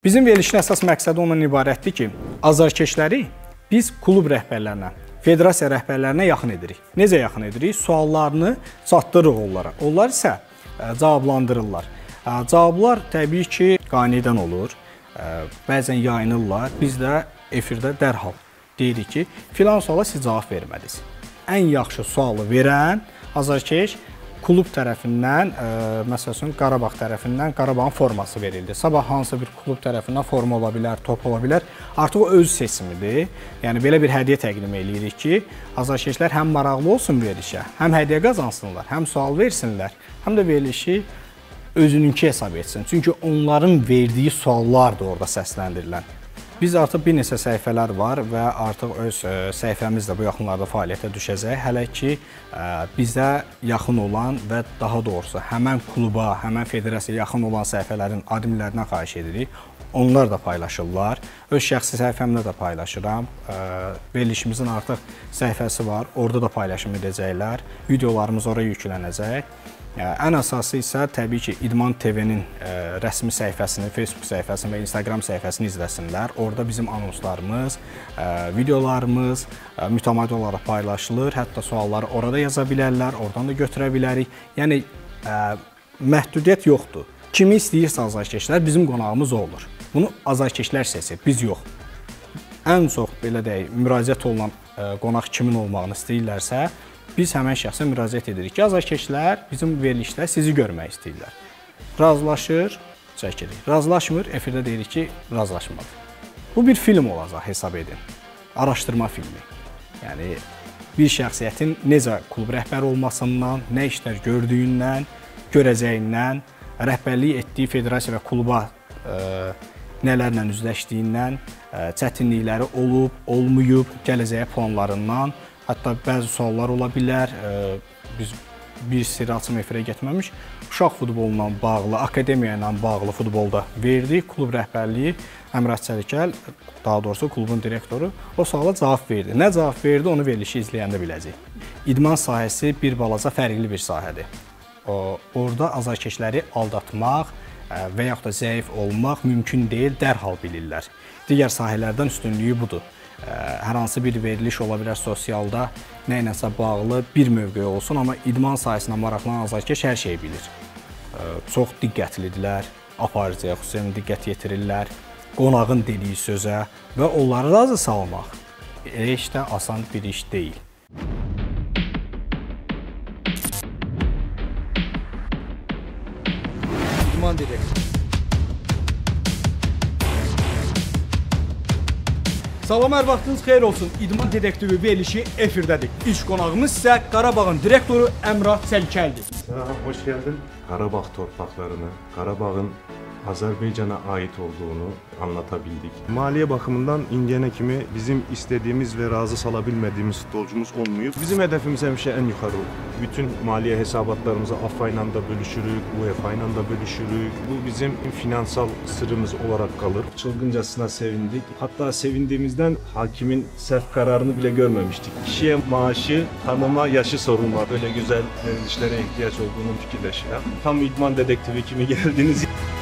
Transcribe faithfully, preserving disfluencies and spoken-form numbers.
Bizim verilişin əsas məqsədi ondan ibarətdir ki, azarkeşləri biz klub rəhbərlərinə, federasiya rəhbərlərinə yaxın edirik. Necə yaxın edirik? Suallarını çatdırırıq onlara. Onlar isə cavablandırırlar. Cavablar təbii ki, qanidən olur, bəzən yayınırlar. Biz də efirdə dərhal deyirik ki, filan suala siz cavab vermədiniz. Ən yaxşı sualı verən azarkeş klub tərəfindən, ə, məsəl üçün Qarabağ tərəfindən Qarabağın forması verildi. Sabah hansı bir klub tərəfindən forma ola bilər, top ola bilər. Artıq o öz seçimidir. Yəni belə bir hədiyyə təqdim eləyirik ki, azarkeşlər həm maraqlı olsun verilişə, həm hədiyyə qazansınlar, həm sual versinlər, həm də verilişi özününki hesab etsin. Çünki onların verdiyi suallar da orada səsləndirilən. Biz artıq bir neçə səhifələr var və artıq öz səhifəmiz də bu yaxınlarda fəaliyyətə düşəcək. Hələ ki, bizə yaxın olan və daha doğrusu həmən kluba, həmən federasiyaya yaxın olan səhifələrin adminlərinə xahiş edirik. Onlar da paylaşırlar. Öz şəxsi səhifəmdə də paylaşıram. Verilişimizin artıq səhifəsi var. Orada da paylaşım edəcəklər. Videolarımız oraya yüklənəcək. Ən əsası isə təbii ki, İdman T V-nin rəsmi səhifəsini, Facebook səhifəsini və Instagram səhifəsini izləsinlər. Orada bizim anonslarımız, videolarımız mütəmadi olaraq paylaşılır. Hətta sualları orada yaza bilərlər, oradan da götürə bilərik. Yəni, məhdudiyyət yoxdur. Kimi istəyirsə azarkeşlər, bizim qonağımız olur. Bunu azarkeşlər seçir, biz yox. Ən çox, belə deyək, müraciət olunan qonaq kimin olmağını istəyirlərsə, biz həmən şəxsə müraciət edirik ki, azarkeşlər bizim verilişdə sizi görmək istəyirlər. Razılaşır, çəkirik. Razılaşmır, efirdə deyirik ki, razılaşmadı. Bu bir film olacaq, hesab edin. Araşdırma filmi. Yəni, bir şəxsiyyətin necə klub rəhbəri olmasından, nə işlər gördüyündən, görəcəyindən, rəhbərlik etdiyi federasiya və kluba ə, nələrlə üzləşdiyindən, ə, çətinlikləri olub, olmayıb, gələcəyə planlarından, hətta bəzi suallar ola bilər, biz bir sirri açım efirə getməmiş, uşaq futboluna bağlı, akademiya ilə bağlı futbolda verdik. Klub rəhbərliyi Əmrah Çəlikəl, daha doğrusu klubun direktoru, o suala cavab verdi. Nə cavab verdi, onu verilişi izləyəndə biləcək. İdman sahəsi bir balaca fərqli bir sahədir. Orada azarkeşləri aldatmaq və yaxud da zəif olmaq mümkün deyil, dərhal bilirlər. Digər sahələrdən üstünlüyü budur. Hər hansı bir veriliş ola bilər sosialda, nə iləsə bağlı bir mövqe olsun, amma idman sahəsinə maraqlanan azarkeş hər şeyi bilir. Çox diqqətlidirlər, aparıcıya xüsusən diqqət yetirirlər, qonağın dediyi sözə və onları razı salmaq heç də asan bir iş deyil. İdman direktoru. Salam, hər vaxtınız xeyir olsun. İdman detektivi verilişi efirdədir. İlk qonağımız isə Qarabağın direktoru Əmrah Çəlikəldir. Salam, hoş geldin. Qarabağ torpaqlarını, Qarabağın Azərbaycana ait olduğunu anlatabildik. Maliyyə baxımından indiyənə kimi bizim istədiyimiz və razı sala bilmədiyimiz futbolcumuz olmayıb. Bizim hədəfimiz həmişə ən yuxarı olur. Bütün maliyyə hesabatlarımızı A F A ilə də bölüşürük, U E F A ilə də bölüşürük. Bu bizim finansal sırrımız olaraq qalır. Çılgıncasına sevindik. Hatta sevindiğimizdən hakimin səhv kararını bile görmemiştik. Kişiye maaşı, tanıma, yaşı sorulmadı. Böyle güzel verilişlere ihtiyaç olduğunu fikirləşirəm. Tam idman dedektivi kimi geldiniz.